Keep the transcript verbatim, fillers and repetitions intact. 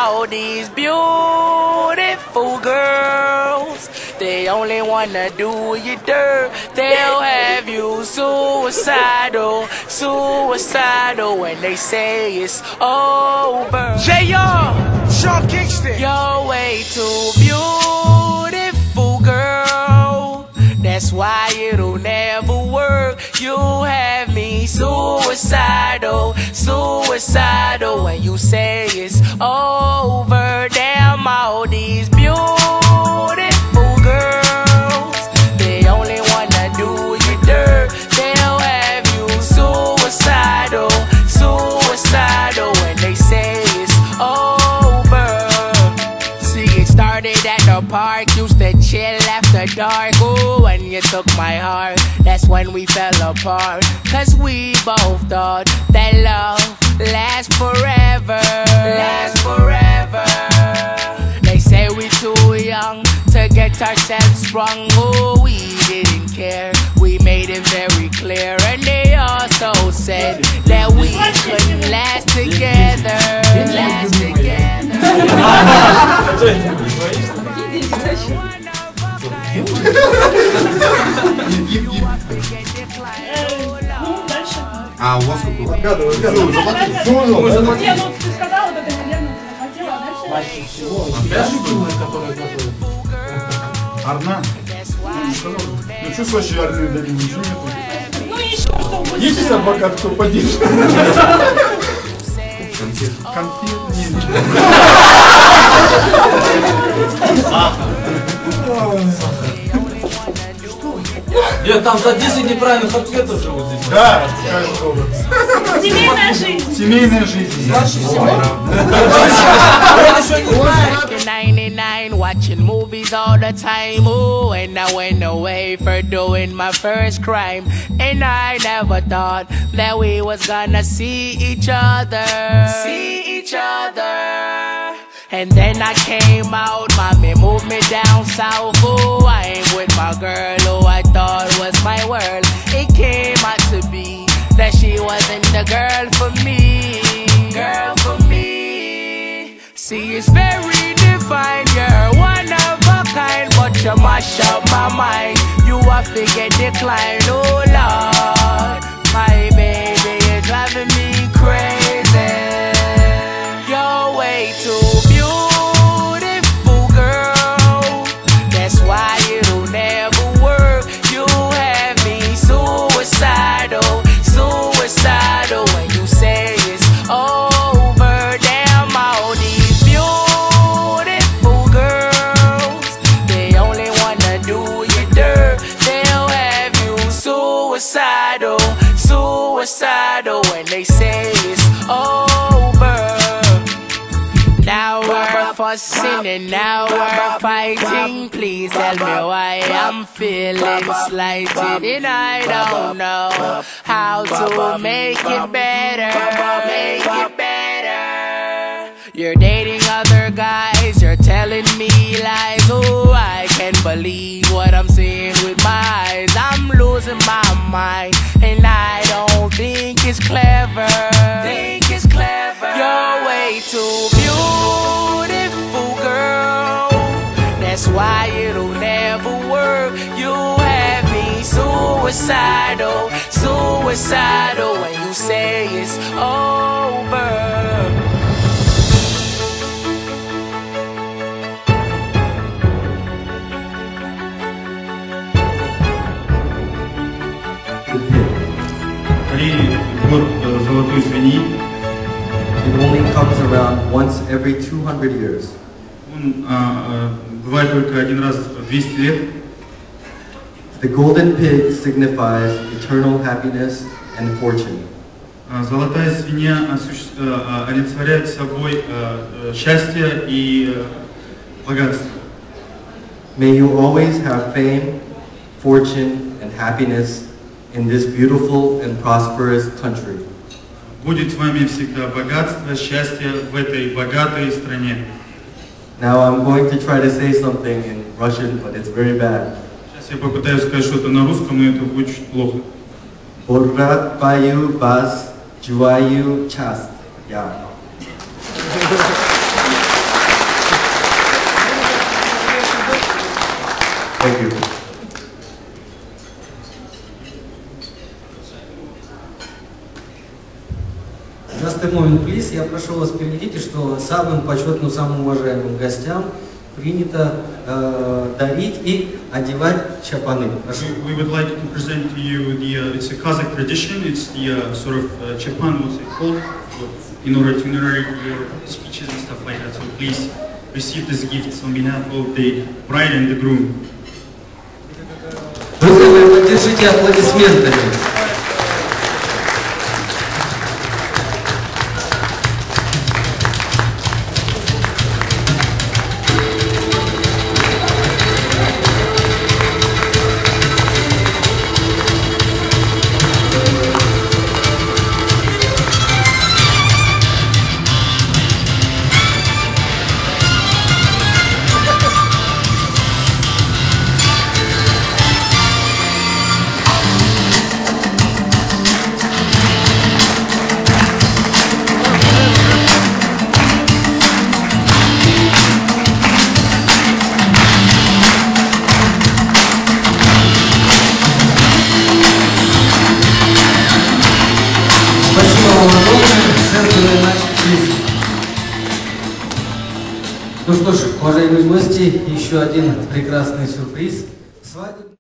all these beautiful girls. They only wanna do you dirt. They'll have you suicidal, suicidal when they say it's over. J R, Sean Kingston. You're way too beautiful, girl. That's why it'll never work. You have me suicidal, suicidal when you say it's over. Damn, all these beautiful girls, they only wanna do you dirt. They'll have you suicidal, suicidal when they say it's over. See, it started at the park, used to chill after dark. Ooh, when you took my heart, that's when we fell apart. Cause we both thought that love lasts forever, lasts forever. They say we too young to get ourselves sprung. Oh, we didn't care, we made it very clear. And they also said that we couldn't last together, last together. А у вас какой? Отгадывай, отгадывай. Заплати. Не, ну ты сказала, вот это примерно захватила, а дальше... Мальчик всего. Который готовит. Арна? Ну что вообще Арны дали? Ничего нету. Ну еще что будет. Есть собака, кто поддержит? Конфет. Конфет? Нет. Нет, там за десять неправильных ответов же вот здесь. Да, Семейная жизнь. семейная жизнь. ninety-nine, watching movies all the time. Ooh, and I went away for doing my first crime. And I never thought that we was gonna see each other, see each other. And then I came out, mommy moved me down south. Ooh, I ain't with my girl who I thought was my world. It came out to be that she wasn't the girl for me, girl for me. See, it's very divine, you're one of a kind, but you mash up my mind. You a figure decline, oh Lord. My baby is driving me crazy. You're way too beautiful, girl. That's why it'll never work. You have me suicidal, suicidal when you say it's over. Damn, all these beautiful girls, they only wanna do you dirt. They'll have you suicidal, suicidal when they say it's over. Now we're fussing and now we're fighting. Please tell me why I'm feeling slighted, and I don't know how to make it better, make it better. You're dating other guys, you're telling me lies. Oh, I can't believe what I'm seeing with my eyes. I'm losing my mind, and I don't think it's clever. Think it's clever. You're way too beautiful, girl. That's why it'll never work. You have me suicidal, suicidal when you say it's over. Золотой свиньи. It only comes around once every two hundred years. Он а, бывает только один раз в двести лет. The golden pig signifies eternal happiness and fortune. Золотая свинья олицетворяет собой счастье и богатство. May you always have fame, fortune, and happiness in this beautiful and prosperous country. Будет с вами всегда богатство, счастье в этой богатой стране. Now I'm going to try to say something in Russian, but it's very bad. Сейчас я попытаюсь сказать что-то на русском, но это будет чуть плохо. Borat Bayu Bas Juayu Chast. Yeah. Thank you. Just a moment, please. Я прошу вас, переведите, что самым почетным, самым уважаемым гостям принято э, дарить и одевать чапаны. Прошу. We, we would like to present to you the, uh, it's a Kazakh tradition, it's the uh, sort of uh, chapan, what's it called, in order to narrate your speeches and stuff like that. So please receive this gift on behalf of the bride and the groom. Друзья мои, поддержите аплодисментами. Ну что ж, уважаемые гости, еще один прекрасный сюрприз. Свадьба.